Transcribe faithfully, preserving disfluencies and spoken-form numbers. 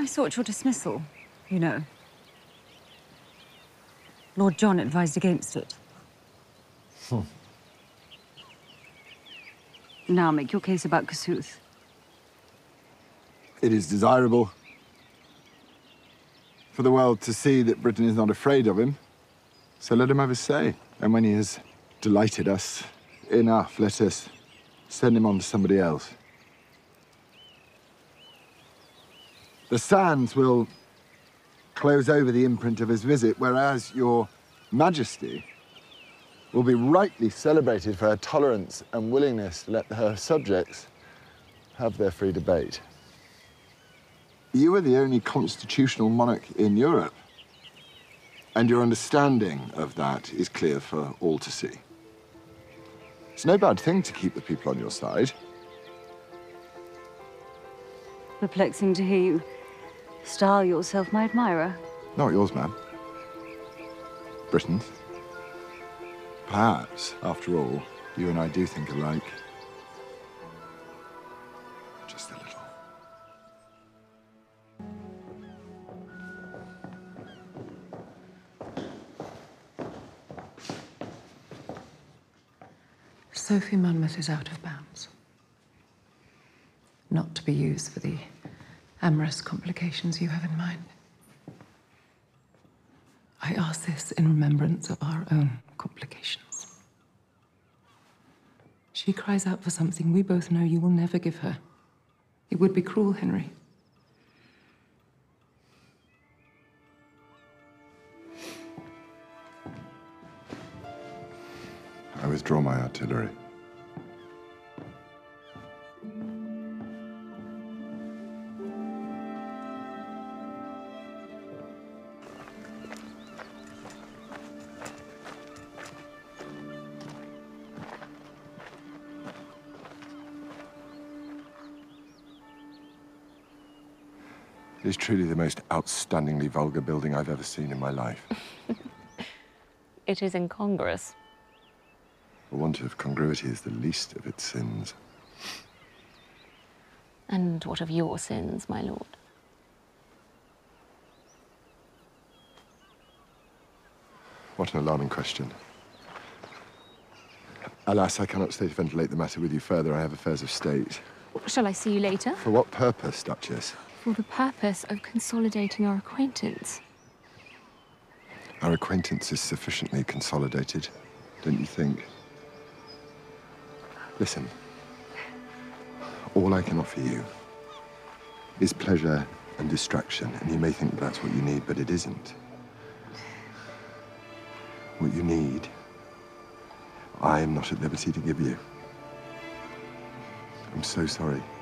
I sought your dismissal, you know. Lord John advised against it. Hmm. Now make your case about Kossuth. It is desirable for the world to see that Britain is not afraid of him. So let him have his say. And when he has delighted us enough, let us send him on to somebody else. The sands will close over the imprint of his visit, whereas your Majesty will be rightly celebrated for her tolerance and willingness to let her subjects have their free debate. You are the only constitutional monarch in Europe, and your understanding of that is clear for all to see. It's no bad thing to keep the people on your side. Perplexing to hear you style yourself my admirer. Not yours, ma'am. Britain's. Perhaps, after all, you and I do think alike. Just a little. Sophie Monmouth is out of bounds. Not to be used for the amorous complications you have in mind. I ask this in remembrance of our own complications. She cries out for something we both know you will never give her. It would be cruel, Henry. I withdraw my artillery. It is truly the most outstandingly vulgar building I've ever seen in my life. It is incongruous. For want of congruity is the least of its sins. And what of your sins, my lord? What an alarming question. Alas, I cannot stay to ventilate the matter with you further. I have affairs of state. Shall I see you later? For what purpose, Duchess? For the purpose of consolidating our acquaintance. Our acquaintance is sufficiently consolidated, don't you think? Listen, all I can offer you is pleasure and distraction, and you may think that's what you need, but it isn't. What you need, I am not at liberty to give you. I'm so sorry.